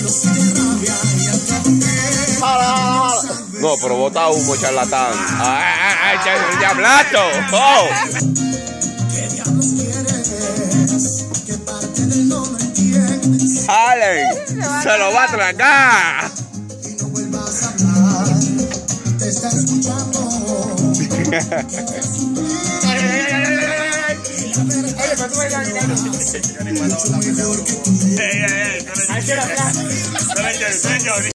No, pero bota humo, charlatán. ¡Ay, el diablato! ¡Oh! ¡Allen! ¡Se lo va a tragar! Te está escuchando.